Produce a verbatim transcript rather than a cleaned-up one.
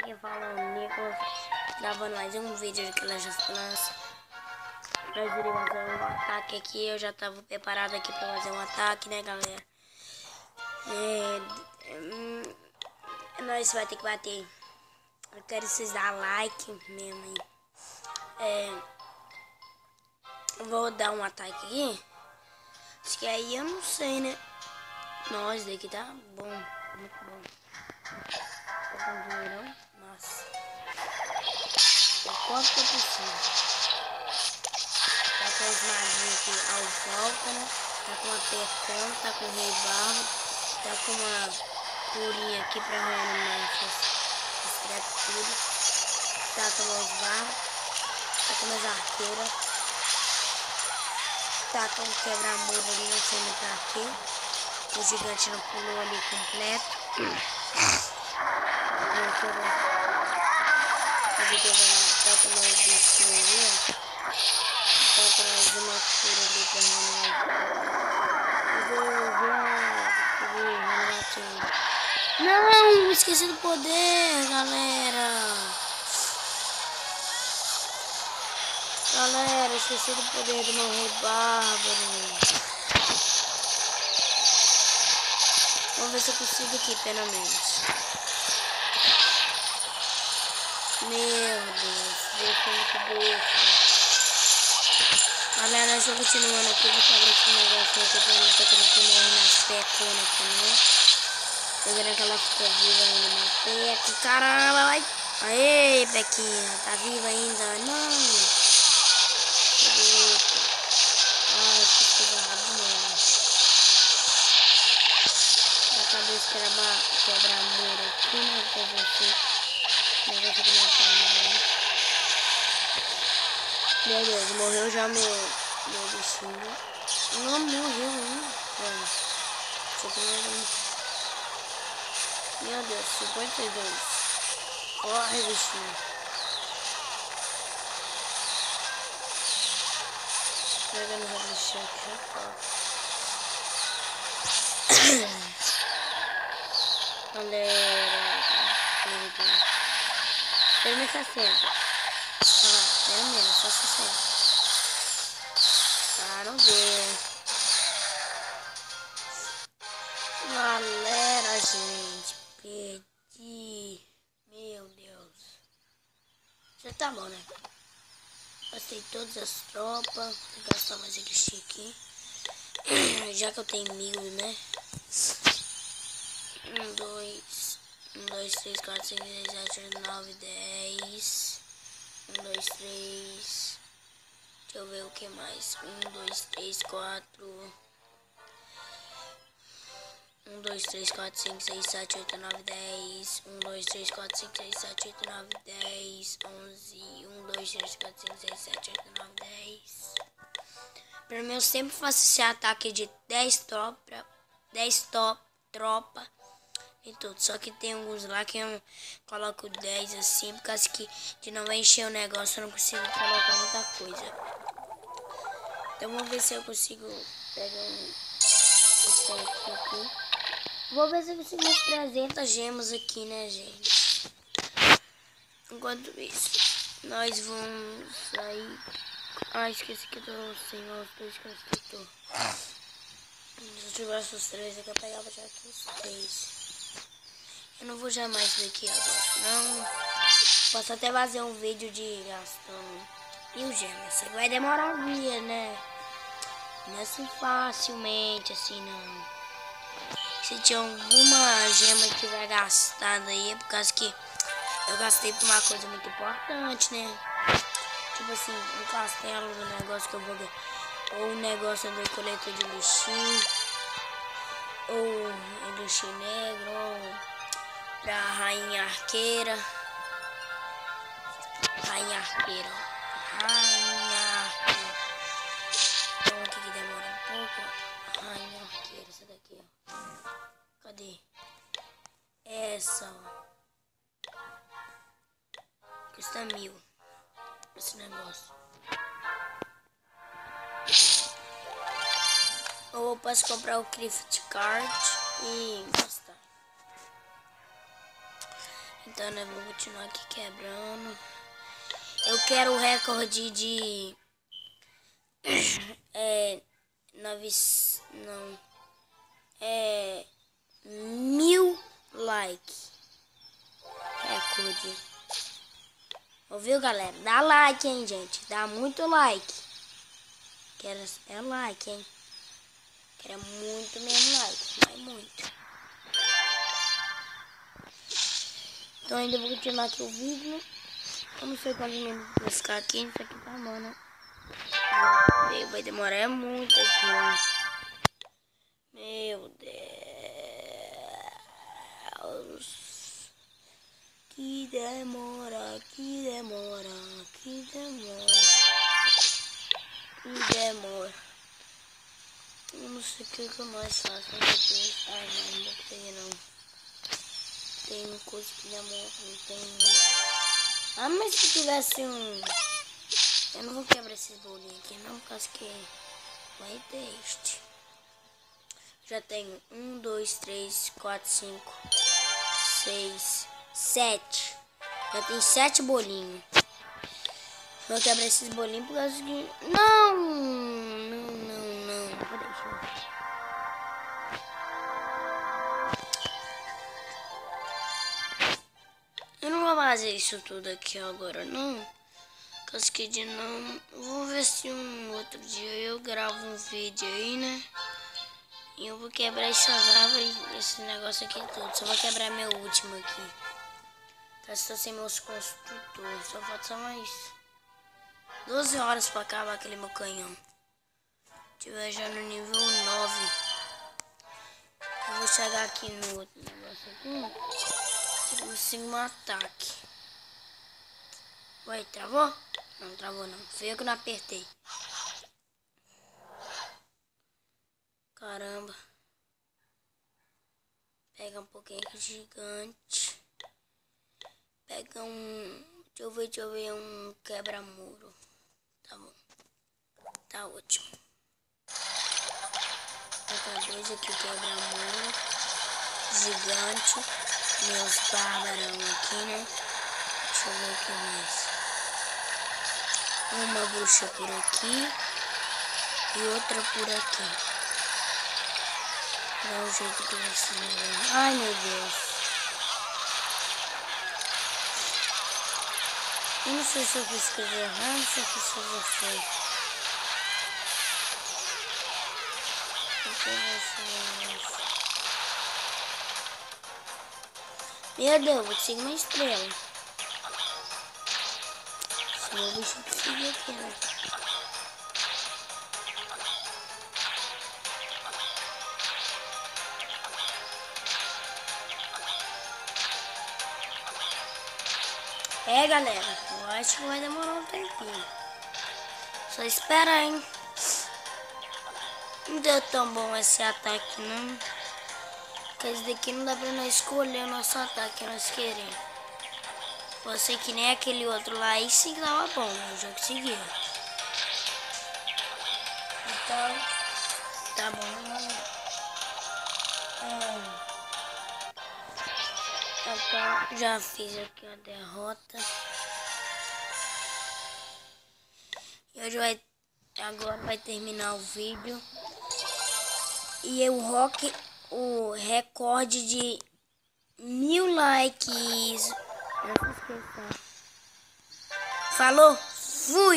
Aqui fala o Nicolas, gravando mais um vídeo de Clash of Clans. Nós iremos fazer um ataque aqui, eu já estava preparado aqui para fazer um ataque, né, galera? É, hum, nós vai ter que bater. Eu quero vocês dar like mesmo aí. É, vou dar um ataque aqui. Acho que aí eu não sei, né? Nossa, daqui tá bom, muito bom. Tá com dinheirão? Nossa. Eu quanto que eu preciso? Tá com os maguinhos aqui ao volta, né? Tá com uma percona, tá com o rei barba, tá com uma curinha aqui pra reanimar esses trapos tudo. Tá com os barbas, tá com as arqueiras, tá com o quebra-muro ali, não sei nem pra quê. O gigante não pulou ali completo. Tá com mais bichinhos ali, ó. Tá com mais uma cura ali pra reanimar. Não, esqueci do poder, galera. Galera, esqueci do poder do meu rei bárbaro. Vamos ver se eu consigo aqui, pelo menos. Meu Deus, Deus foi muito besta. Galera, eu estou continuando aqui, vou quebrar esse negócio aqui pra não ter que morrer nas peconas aqui, né? Tô vendo que ela ficou viva ainda na peca. Caramba, vai. Aê, Pequinha, tá viva ainda? Não. Eita. Ai, que coisa errada mesmo. Acabei de quebrar, quebrar muro aqui, né? Pra você. O negócio aqui não tá, né? Meu Deus, morreu já meu, meu bichinho. Não morreu ainda. Meu Deus, cinquenta e dois. Corre, bichinho. Pegando o bichinho aqui, ó. Galera. Pelo menos sessenta. Olha lá, pelo menos, só sessenta. Ah, não deu. Galera, gente, perdi. Meu Deus. Já tá bom, né? Gastei todas as tropas. Vou gastar mais elixir aqui. Já que eu tenho mil, né? Um, dois. Um, dois, três, quatro, cinco, seis, sete, oito, nove, dez. Um, dois, três. Deixa eu ver o que mais. Um, dois, três, quatro. um, dois, três, quatro, cinco, seis, sete, oito, nove, dez. um, dois, três, quatro, cinco, seis, sete, oito, nove, dez. onze. um, dois, três, quatro, cinco, seis, sete, oito, nove, dez. Pelo menos eu sempre faço esse ataque de dez tropa. dez top, tropa. E tudo. Só que tem alguns lá que eu coloco dez assim. Por causa que de não encher o negócio eu não consigo colocar muita coisa. Então vamos ver se eu consigo pegar um certo aqui. Vou ver se eu consigo umas trezentas gemas aqui, né, gente? Enquanto isso, nós vamos sair. Ah, esqueci que eu tô sem os dois construtores. Se eu tivesse os três aqui, eu pegava já aqui os três. Eu não vou já mais daqui agora, não. Posso até fazer um vídeo de gastando mil gemas. Isso vai demorar um dia, né? Não é assim facilmente, assim, não. Se tinha alguma gema que tiver gastado aí, é por causa que eu gastei por uma coisa muito importante, né? Tipo assim, um castelo, um negócio que eu vou ver. Ou um negócio do coletor de elixir. Ou elixir negro, ou pra rainha arqueira. Rainha arqueira. Rainha arqueira. Então aqui que demora um pouco. Rainha arqueira, essa daqui, ó. Cadê? Essa, ó. Custa mil. Esse negócio. Ou eu posso comprar o Craft Card e gastar. Então, né, vou continuar aqui quebrando. Eu quero o recorde de... É... Nove... Não... É... Mil likes. Recorde. Ouviu, galera? Dá like, hein, gente? Dá muito like. Quero... É like, hein? Quero muito mesmo like. Mas muito. Então ainda vou continuar aqui o vídeo. Eu não sei quantos minutos vai ficar aqui. Isso aqui tá, mano. Vai demorar muito aqui. Meu Deus. Que demora, que demora, que demora. Que demora. Eu não sei o que eu mais faço. Meu Deus. Ai, não, não tem não. Tem coisa que demora, não tem. Ah, mas se tivesse um... Eu não vou quebrar esses bolinhos aqui não, por causa que vai ter este. Já tenho um, dois, três, quatro, cinco, seis, sete. Já tem sete bolinhos. Vou quebrar esses bolinhos por causa que... Não! Não, não, não. Vou deixar. Eu não vou fazer isso tudo aqui agora, não. Caso que de não... Vou ver se um outro dia eu gravo um vídeo aí, né? E eu vou quebrar essas árvores, esse negócio aqui tudo. Só vou quebrar meu último aqui. Tá só sem meus construtores. Só falta só mais doze horas pra acabar aquele meu canhão. Tiver já no nível nove. Eu vou chegar aqui no outro negócio aqui. Eu consigo um ataque. Ué, travou? Não, travou não. Foi eu que não apertei. Caramba. Pega um pouquinho aqui gigante. Pega um... Deixa eu ver, deixa eu ver. Um quebra-muro. Tá bom. Tá ótimo. Pega dois aqui, quebra-muro. Gigante. Meus bárbarão aqui, né? Deixa eu ver o que mais. Uma bruxa por aqui. E outra por aqui. Dá um jeito que vai se mover. Ai, meu Deus. Eu não sei se eu fiz coisa errada ou se eu fiz coisa feia. Meu Deus, vou conseguir uma estrela. Senão eu vou conseguir aqui, né? É, galera, eu acho que vai demorar um tempinho. Só esperar, hein? Não deu tão bom esse ataque, não. Porque esse daqui não dá pra nós escolher o nosso ataque que nós queremos. Você que nem aquele outro lá, aí sim que tava bom, eu já consegui. Então, tá bom. É. Então, já fiz aqui a derrota. E hoje vai, agora vai terminar o vídeo. E o rock, o recorde de mil likes. Não se esqueça. Falou, fui!